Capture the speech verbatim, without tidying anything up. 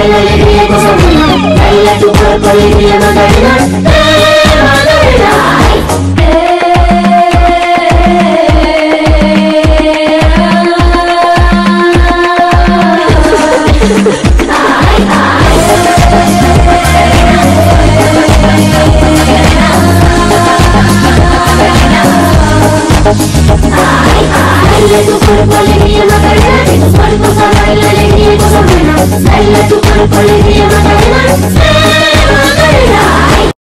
baila alegría y cosa buena. Baila tu cuerpo, alegría, Macarena. ¡Eh, Macarena! Baila tu cuerpo, alegría, Macarena, que tus cuerpos a bailar, alegría y cosa buena. Baila tu cuerpo, alegría.